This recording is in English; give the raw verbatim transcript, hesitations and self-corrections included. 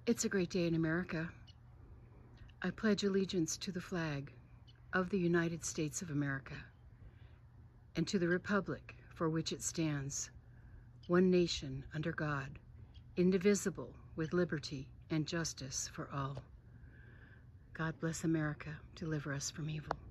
It's a great day in America. I pledge allegiance to the flag of the United States of America and to the republic for which it stands, one nation under God, indivisible, with liberty and justice for all. God bless America. Deliver us from evil.